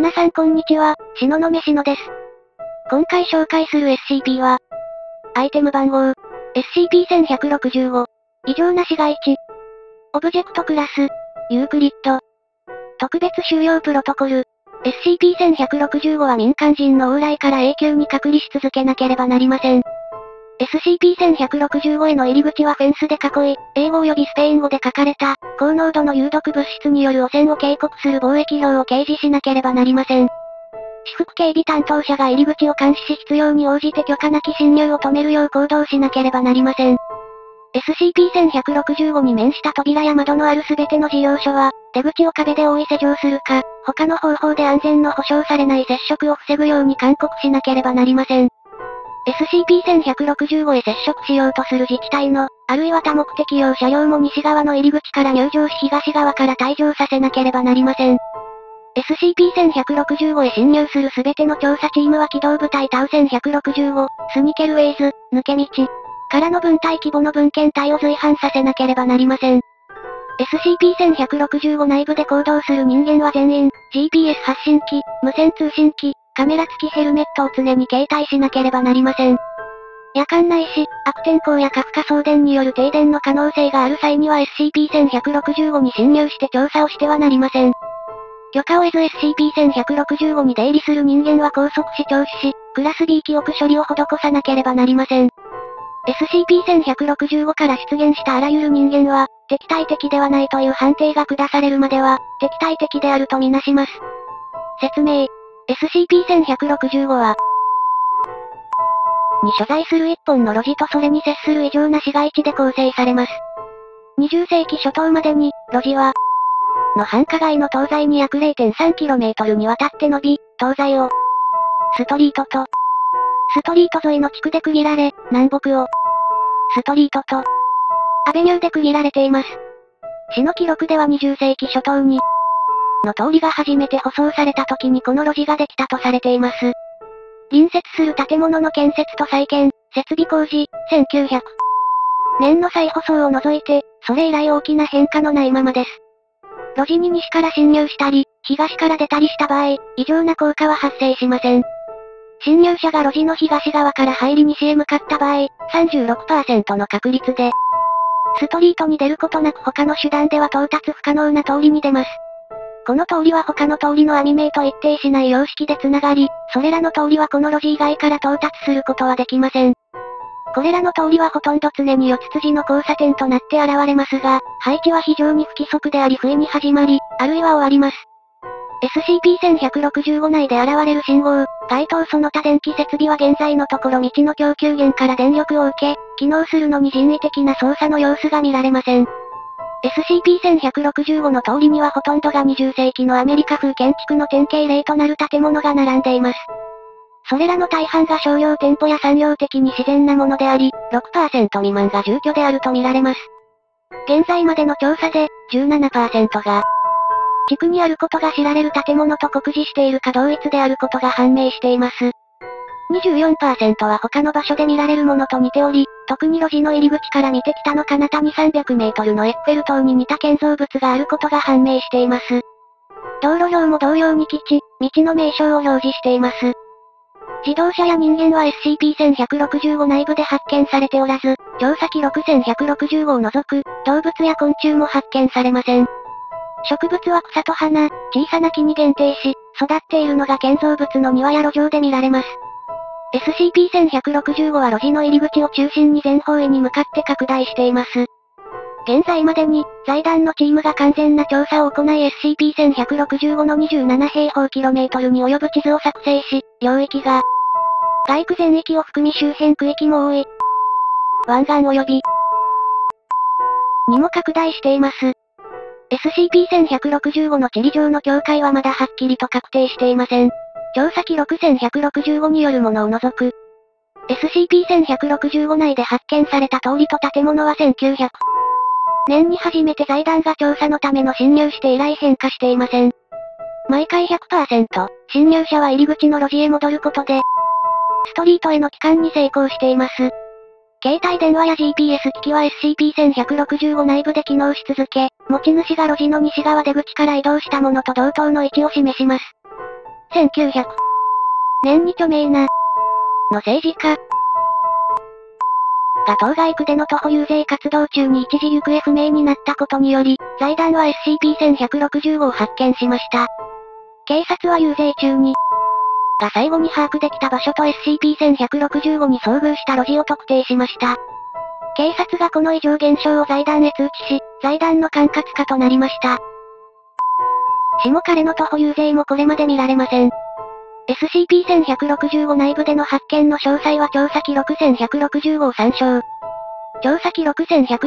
皆さんこんにちは、しののめしのです。今回紹介する SCP は、アイテム番号、SCP-1165、異常な市街地、オブジェクトクラス、ユークリッド、特別収容プロトコル、SCP-1165 は民間人の往来から永久に隔離し続けなければなりません。SCP-1165 への入り口はフェンスで囲い、英語及びスペイン語で書かれた、高濃度の有毒物質による汚染を警告する貿易表を掲示しなければなりません。私服警備担当者が入り口を監視し必要に応じて許可なき侵入を止めるよう行動しなければなりません。SCP-1165 に面した扉や窓のあるすべての事業所は、出口を壁で覆い施錠するか、他の方法で安全の保証されない接触を防ぐように勧告しなければなりません。SCP-1165 へ接触しようとする自治体の、あるいは多目的用車両も西側の入り口から入場し東側から退場させなければなりません。SCP-1165 へ侵入するすべての調査チームは機動部隊タウ1165、スニケルウェイズ、抜け道、からの分隊規模の文献体を随伴させなければなりません。SCP-1165 内部で行動する人間は全員、GPS 発信機、無線通信機、カメラ付きヘルメットを常に携帯しなければなりません。夜間ないし、悪天候や過負荷送電による停電の可能性がある際には SCP-1165 に侵入して調査をしてはなりません。許可を得ず SCP-1165 に出入りする人間は拘束し聴取し、クラス B 記憶処理を施さなければなりません。SCP-1165 から出現したあらゆる人間は、敵対的ではないという判定が下されるまでは、敵対的であるとみなします。説明。SCP-1165 は、に所在する一本の路地とそれに接する異常な市街地で構成されます。20世紀初頭までに、路地は、の繁華街の東西に約 0.3km にわたって伸び、東西を、ストリートと、ストリート沿いの地区で区切られ、南北を、ストリートと、アベニューで区切られています。市の記録では20世紀初頭に、の通りが初めて舗装された時にこの路地ができたとされています。隣接する建物の建設と再建、設備工事、1900年の再舗装を除いて、それ以来大きな変化のないままです。路地に西から侵入したり、東から出たりした場合、異常な効果は発生しません。侵入者が路地の東側から入り西へ向かった場合、36% の確率で、ストリートに出ることなく他の手段では到達不可能な通りに出ます。この通りは他の通りの網名と一定しない様式で繋がり、それらの通りはこの路地以外から到達することはできません。これらの通りはほとんど常に四つ筋の交差点となって現れますが、配置は非常に不規則であり不意に始まり、あるいは終わります。SCP-1165 内で現れる信号、街灯その他電気設備は現在のところ道の供給源から電力を受け、機能するのに人為的な操作の様子が見られません。SCP-1165 の通りにはほとんどが20世紀のアメリカ風建築の典型例となる建物が並んでいます。それらの大半が商業店舗や産業的に自然なものであり、6% 未満が住居であると見られます。現在までの調査で、17% が、地区にあることが知られる建物と酷似しているか同一であることが判明しています。24% は他の場所で見られるものと似ており、特に路地の入り口から見て北の彼方に300メートルのエッフェル塔に似た建造物があることが判明しています。道路表も同様に基地、道の名称を表示しています。自動車や人間は SCP-1165 内部で発見されておらず、調査記録1165を除く、動物や昆虫も発見されません。植物は草と花、小さな木に限定し、育っているのが建造物の庭や路上で見られます。SCP-1165 は路地の入り口を中心に全方位に向かって拡大しています。現在までに、財団のチームが完全な調査を行い SCP-1165 の27平方キロメートルに及ぶ地図を作成し、領域が、外区全域を含み周辺区域も多い、湾岸及び、にも拡大しています。SCP-1165 の地理上の境界はまだはっきりと確定していません。調査記録1165によるものを除く。SCP-1165 内で発見された通りと建物は1900年に初めて財団が調査のための侵入して以来変化していません。毎回 100%、侵入者は入り口の路地へ戻ることで、ストリートへの帰還に成功しています。携帯電話や GPS 機器は SCP-1165 内部で機能し続け、持ち主が路地の西側出口から移動したものと同等の位置を示します。 1900年に著名な、の政治家が当該区での徒歩遊説活動中に一時行方不明になったことにより、財団は SCP-1165 を発見しました。警察は遊説中に、が最後に把握できた場所と SCP-1165 に遭遇した路地を特定しました。警察がこの異常現象を財団へ通知し、財団の管轄下となりました。下彼の徒歩遊説もこれまで見られません。SCP-1165 内部での発見の詳細は調査記録1165を参照。調査記録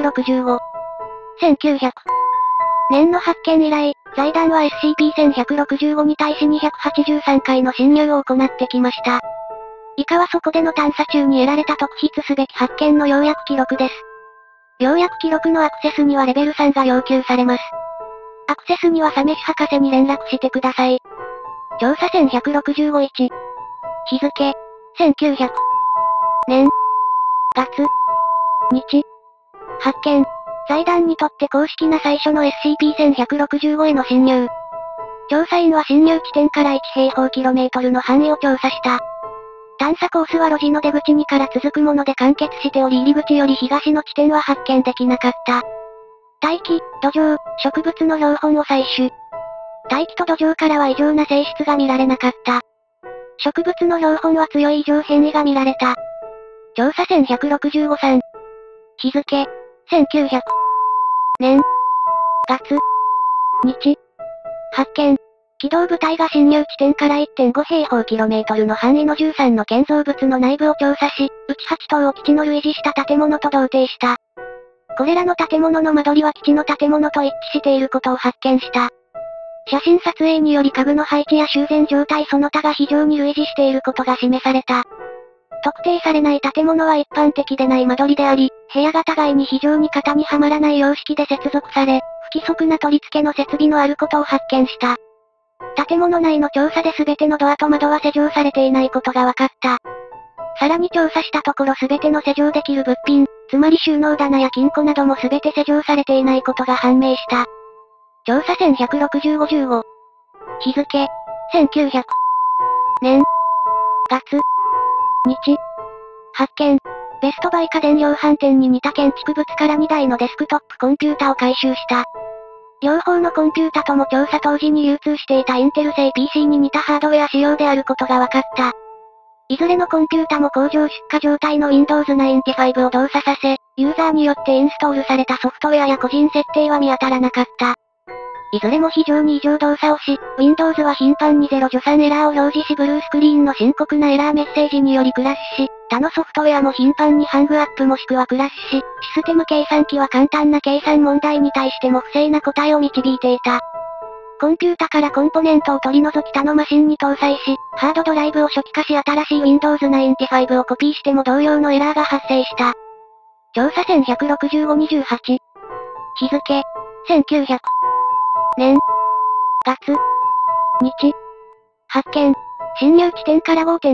1165。1900年の発見以来、財団は SCP-1165 に対し283回の侵入を行ってきました。以下はそこでの探査中に得られた特筆すべき発見の要約記録です。要約記録のアクセスにはレベル3が要求されます。アクセスにはサメシ博士に連絡してください。調査1165-1。日付、1900年、月、日。発見。財団にとって公式な最初の SCP-1165 への侵入。調査員は侵入地点から1平方キロメートルの範囲を調査した。探査コースは路地の出口2から続くもので完結しており入り口より東の地点は発見できなかった。大気、土壌、植物の標本を採取。大気と土壌からは異常な性質が見られなかった。植物の標本は強い異常変異が見られた。調査1165-3。日付、1900年、月、日。発見。機動部隊が侵入地点から 1.5 平方キロメートルの範囲の13の建造物の内部を調査し、うち8棟を基地の類似した建物と同定した。これらの建物の間取りは基地の建物と一致していることを発見した。写真撮影により家具の配置や修繕状態その他が非常に類似していることが示された。特定されない建物は一般的でない間取りであり、部屋が互いに非常に型にはまらない様式で接続され、不規則な取り付けの設備のあることを発見した。建物内の調査で全てのドアと窓は施錠されていないことが分かった。さらに調査したところ全ての施錠できる物品、つまり収納棚や金庫なども全て施錠されていないことが判明した。調査1165-15。日付、1900年、月、日。発見。ベストバイ家電量販店に似た建築物から2台のデスクトップコンピュータを回収した。両方のコンピュータとも調査当時に流通していたインテル製 PC に似たハードウェア仕様であることが分かった。いずれのコンピュータも工場出荷状態の Windows 95を動作させ、ユーザーによってインストールされたソフトウェアや個人設定は見当たらなかった。いずれも非常に異常動作をし、Windows は頻繁に0助産エラーを表示しブルースクリーンの深刻なエラーメッセージによりクラッシュし、他のソフトウェアも頻繁にハングアップもしくはクラッシュし、システム計算機は簡単な計算問題に対しても不正な答えを導いていた。コンピュータからコンポネントを取り除き他のマシンに搭載し、ハードドライブを初期化し新しい Windows 95をコピーしても同様のエラーが発生した。調査1165-28。日付、1900年、月、日。発見。侵入地点から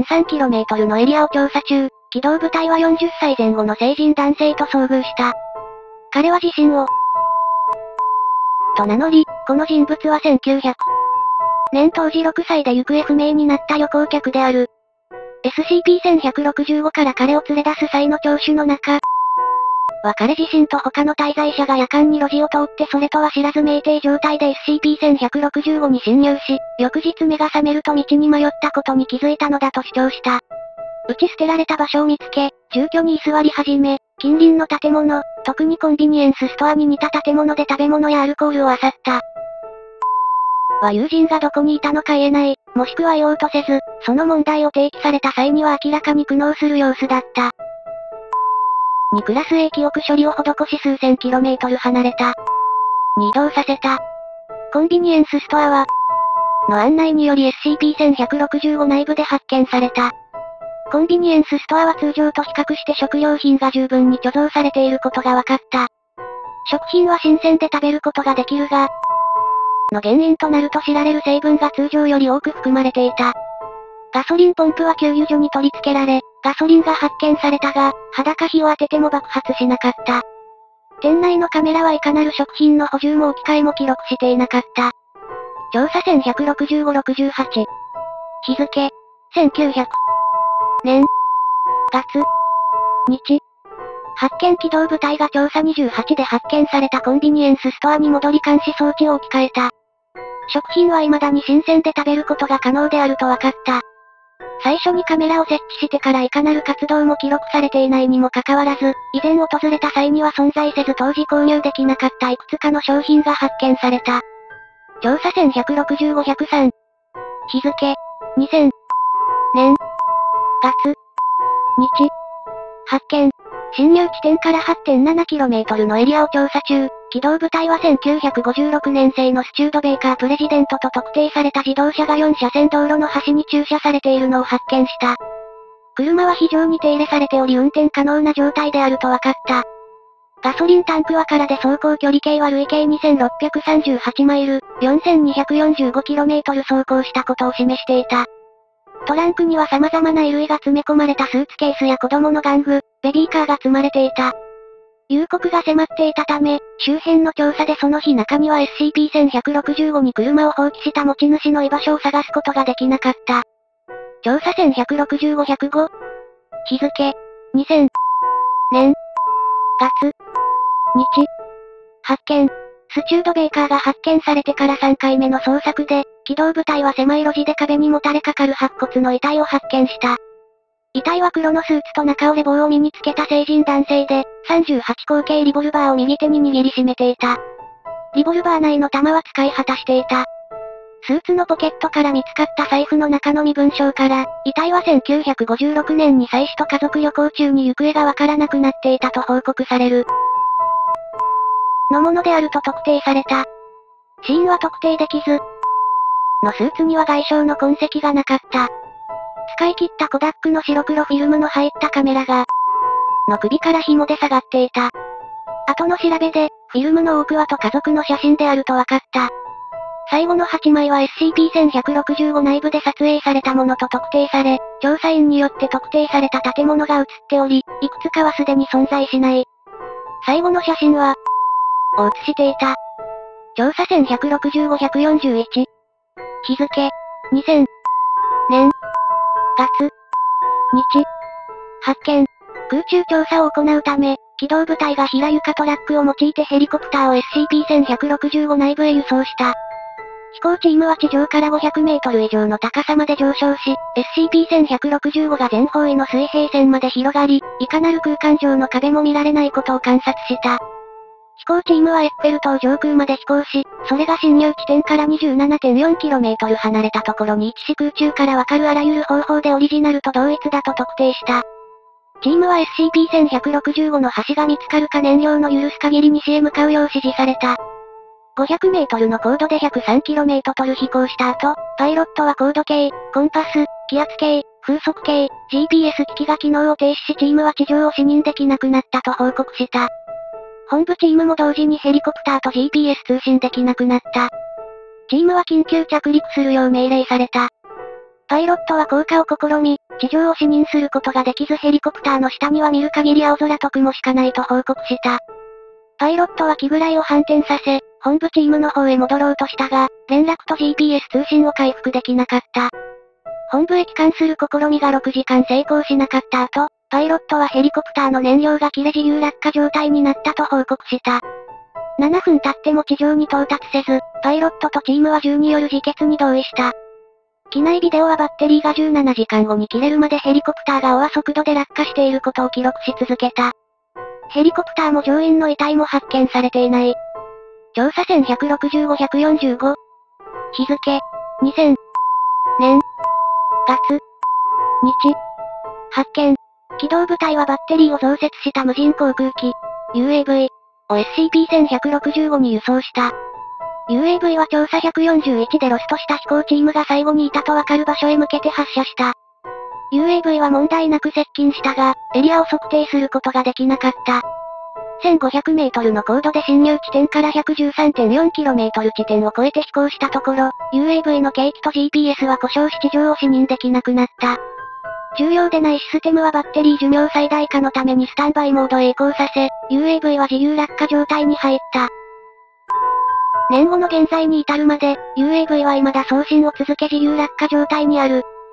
5.3km のエリアを調査中、機動部隊は40歳前後の成人男性と遭遇した。彼は自身を、と名乗り、この人物は1900年当時6歳で行方不明になった旅行客である。SCP-1165 から彼を連れ出す際の聴取の中、は彼自身と他の滞在者が夜間に路地を通ってそれとは知らず酩酊状態で SCP-1165 に侵入し、翌日目が覚めると道に迷ったことに気づいたのだと主張した。打ち捨てられた場所を見つけ、住居に居座り始め、近隣の建物、特にコンビニエンスストアに似た建物で食べ物やアルコールを漁った。は友人がどこにいたのか言えない、もしくは言おうとせず、その問題を提起された際には明らかに苦悩する様子だった。にクラス A 記憶処理を施し数千キロメートル離れた。に移動させた。コンビニエンスストアは、の案内により SCP-1165 内部で発見された。コンビニエンスストアは通常と比較して食料品が十分に貯蔵されていることが分かった。食品は新鮮で食べることができるが、の原因となると知られる成分が通常より多く含まれていた。ガソリンポンプは給油所に取り付けられ、ガソリンが発見されたが、裸火を当てても爆発しなかった。店内のカメラはいかなる食品の補充も置き換えも記録していなかった。調査1165-68。 日付、1900年、月、日。発見機動部隊が調査28で発見されたコンビニエンスストアに戻り監視装置を置き換えた。食品は未だに新鮮で食べることが可能であると分かった。最初にカメラを設置してからいかなる活動も記録されていないにもかかわらず、以前訪れた際には存在せず当時購入できなかったいくつかの商品が発見された。調査1165-103。日付、2000年、月、日。発見。侵入地点から 8.7km のエリアを調査中、機動部隊は1956年製のスチュードベイカープレジデントと特定された自動車が4車線道路の端に駐車されているのを発見した。車は非常に手入れされており運転可能な状態であると分かった。ガソリンタンクは空で走行距離計は累計2638マイル、4245km 走行したことを示していた。トランクには様々な衣類が詰め込まれたスーツケースや子供の玩具、ベビーカーが積まれていた。夕刻が迫っていたため、周辺の調査でその日中には SCP-1165 に車を放棄した持ち主の居場所を探すことができなかった。調査1165-105。日付、2000年、月、日。発見。スチュードベイカーが発見されてから3回目の捜索で、機動部隊は狭い路地で壁にもたれかかる白骨の遺体を発見した。遺体は黒のスーツと中折れ帽を身につけた成人男性で、38口径リボルバーを右手に握りしめていた。リボルバー内の弾は使い果たしていた。スーツのポケットから見つかった財布の中の身分証から、遺体は1956年に妻子と家族旅行中に行方がわからなくなっていたと報告される。のものであると特定された。死因は特定できず。のスーツには外傷の痕跡がなかった。使い切ったコダックの白黒フィルムの入ったカメラが、の首から紐で下がっていた。後の調べで、フィルムの多くはと家族の写真であると分かった。最後の8枚は SCP-1165 内部で撮影されたものと特定され、調査員によって特定された建物が写っており、いくつかはすでに存在しない。最後の写真は、を写していた。調査1165-141。日付、2000年、月、日。発見。空中調査を行うため、機動部隊が平床トラックを用いてヘリコプターを SCP-1165 内部へ輸送した。飛行チームは地上から500メートル以上の高さまで上昇し、SCP-1165 が全方位の水平線まで広がり、いかなる空間上の壁も見られないことを観察した。飛行チームはエッフェル塔上空まで飛行し、それが侵入地点から 27.4km 離れたところに位置し空中からわかるあらゆる方法でオリジナルと同一だと特定した。チームは SCP-1165 の橋が見つかるか燃料の許す限り西へ向かうよう指示された。500メートルの高度で 103km 飛行した後、パイロットは高度計、コンパス、気圧計、風速計、GPS 機器が機能を停止しチームは地上を視認できなくなったと報告した。本部チームも同時にヘリコプターと GPS 通信できなくなった。チームは緊急着陸するよう命令された。パイロットは降下を試み、地上を視認することができずヘリコプターの下には見る限り青空と雲しかないと報告した。パイロットは機ぐらいを反転させ、本部チームの方へ戻ろうとしたが、連絡と GPS 通信を回復できなかった。本部へ帰還する試みが6時間成功しなかった後、パイロットはヘリコプターの燃料が切れ自由落下状態になったと報告した。7分経っても地上に到達せず、パイロットとチームは銃による自決に同意した。機内ビデオはバッテリーが17時間後に切れるまでヘリコプターがオア速度で落下していることを記録し続けた。ヘリコプターも乗員の遺体も発見されていない。調査1165-145。日付、2000年、月、日。発見。機動部隊はバッテリーを増設した無人航空機、UAV を SCP-1165 に輸送した。UAV は調査141でロストした飛行チームが最後にいたとわかる場所へ向けて発射した。UAV は問題なく接近したが、エリアを測定することができなかった。1500メートルの高度で侵入地点から 113.4km 地点を越えて飛行したところ、UAV の計器と GPS は故障し地上を視認できなくなった。重要でないシステムはバッテリー寿命最大化のためにスタンバイモードへ移行させ、UAV は自由落下状態に入った。年後の現在に至るまで、UAV は未だ送信を続け自由落下状態にある。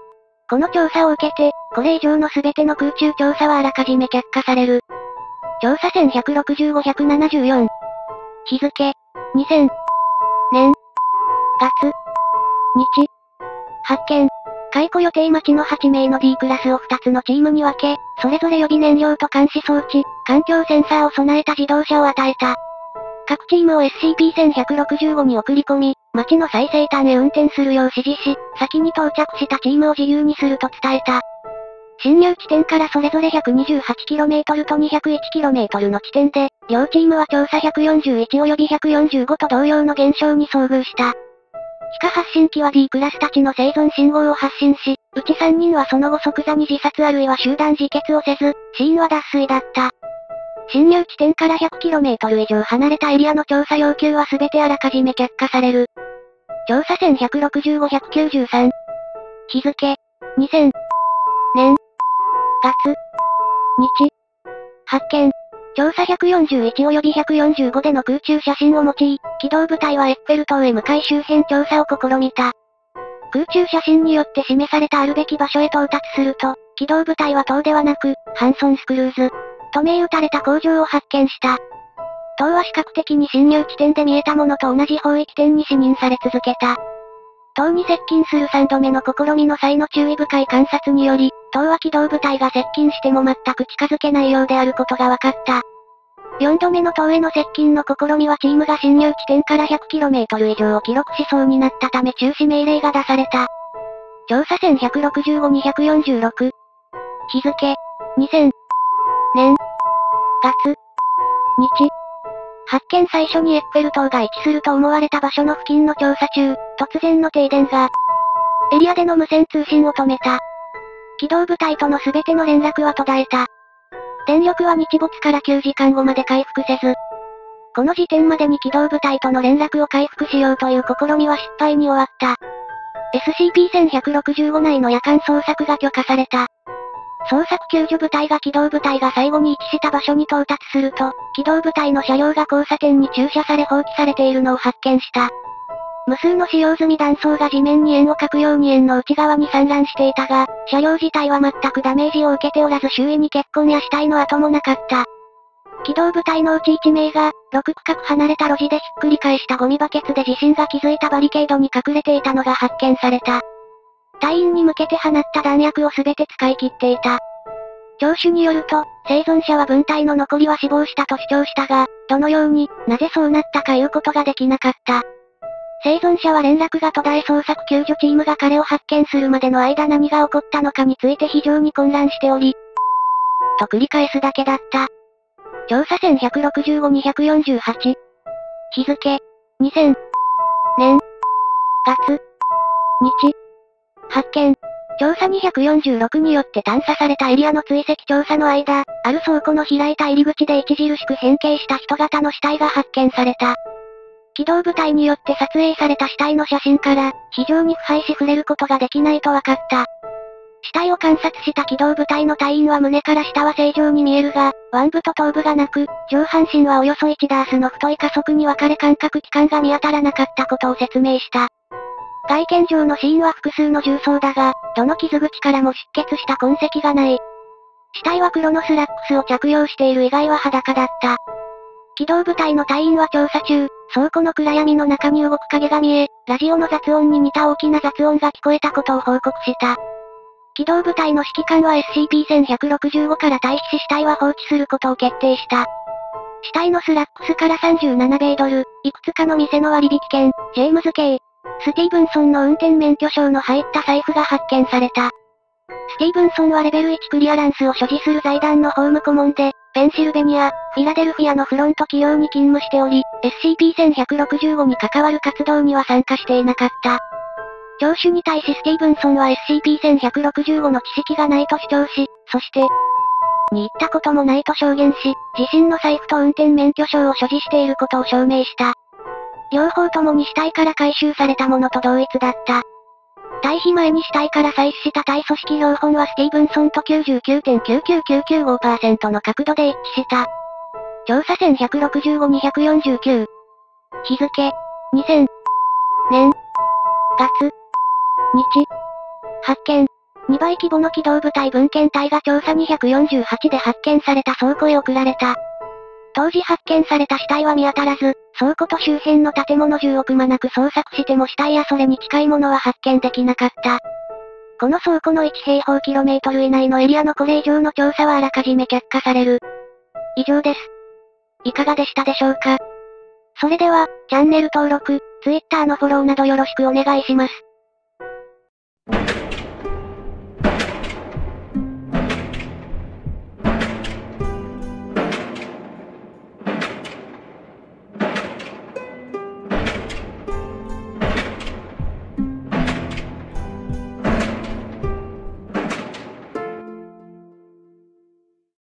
この調査を受けて、これ以上の全ての空中調査はあらかじめ却下される。調査1165-174。日付、2000年、月、日、発見。解雇予定待ちの8名の D クラスを2つのチームに分け、それぞれ予備燃料と監視装置、環境センサーを備えた自動車を与えた。各チームを SCP-1165 に送り込み、街の最西端へ運転するよう指示し、先に到着したチームを自由にすると伝えた。侵入地点からそれぞれ 128km と 201km の地点で、両チームは調査141及び145と同様の現象に遭遇した。地下発信機は D クラスたちの生存信号を発信し、うち3人はその後即座に自殺あるいは集団自決をせず、死因は脱水だった。侵入地点から 100km 以上離れたエリアの調査要求は全てあらかじめ却下される。調査1165-193。日付、2000年、月、日、発見。調査141及び145での空中写真を用い、機動部隊はエッフェル塔へ向かい周辺調査を試みた。空中写真によって示されたあるべき場所へ到達すると、機動部隊は塔ではなく、ハンソンスクルーズ、と銘打たれた工場を発見した。塔は視覚的に侵入地点で見えたものと同じ方位起点に視認され続けた。塔に接近する3度目の試みの際の注意深い観察により、塔は機動部隊が接近しても全く近づけないようであることが分かった。4度目の塔への接近の試みはチームが侵入地点から 100km 以上を記録しそうになったため中止命令が出された。調査1165-246。日付、2000年、月、日、発見最初にエッフェル塔が位置すると思われた場所の付近の調査中、突然の停電が、エリアでの無線通信を止めた。機動部隊との全ての連絡は途絶えた。電力は日没から9時間後まで回復せず、この時点までに機動部隊との連絡を回復しようという試みは失敗に終わった。SCP-1165 内の夜間捜索が許可された。捜索救助部隊が機動部隊が最後に位置した場所に到達すると、機動部隊の車両が交差点に駐車され放置されているのを発見した。無数の使用済み弾倉が地面に円を描くように円の内側に散乱していたが、車両自体は全くダメージを受けておらず周囲に血痕や死体の跡もなかった。機動部隊のうち1名が、6区画離れた路地でひっくり返したゴミバケツで自身が築いたバリケードに隠れていたのが発見された。隊員に向けて放った弾薬を全て使い切っていた。聴取によると、生存者は分隊の残りは死亡したと主張したが、どのように、なぜそうなったか言うことができなかった。生存者は連絡が途絶え捜索救助チームが彼を発見するまでの間何が起こったのかについて非常に混乱しており、と繰り返すだけだった。調査1165-248。日付、2000年、月、日、発見。調査246によって探査されたエリアの追跡調査の間、ある倉庫の開いた入り口で著しく変形した人型の死体が発見された。機動部隊によって撮影された死体の写真から、非常に腐敗し触れることができないと分かった。死体を観察した機動部隊の隊員は胸から下は正常に見えるが、腕部と頭部がなく、上半身はおよそ1ダースの太い加速に分かれ感覚器官が見当たらなかったことを説明した。外見上の死因は複数の銃創だが、どの傷口からも出血した痕跡がない。死体は黒のスラックスを着用している以外は裸だった。機動部隊の隊員は調査中、倉庫の暗闇の中に動く影が見え、ラジオの雑音に似た大きな雑音が聞こえたことを報告した。機動部隊の指揮官は SCP-1165 から退避し死体は放置することを決定した。死体のスラックスから37米ドル、いくつかの店の割引券、ジェームズ・ケイ、スティーブンソンの運転免許証の入った財布が発見された。スティーブンソンはレベル1クリアランスを所持する財団の法務顧問で、ペンシルベニア、フィラデルフィアのフロント企業に勤務しており、SCP-1165 に関わる活動には参加していなかった。聴取に対しスティーブンソンは SCP-1165 の知識がないと主張し、そして、に行ったこともないと証言し、自身の財布と運転免許証を所持していることを証明した。両方ともに死体から回収されたものと同一だった。退避前に死体から採取した体組織標本はスティーブンソンと 99.99995% の角度で一致した。調査1165-249。日付、2000年、月、日、発見。 2倍規模の機動部隊文献隊が調査248で発見された倉庫へ送られた。当時発見された死体は見当たらず、倉庫と周辺の建物中をくまなく捜索しても死体やそれに近いものは発見できなかった。この倉庫の1平方キロメートル以内のエリアのこれ以上の調査はあらかじめ却下される。以上です。いかがでしたでしょうか？それでは、チャンネル登録、Twitter のフォローなどよろしくお願いします。